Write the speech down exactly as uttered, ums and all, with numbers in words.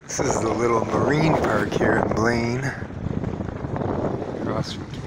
This is the little marine park here in Blaine, across from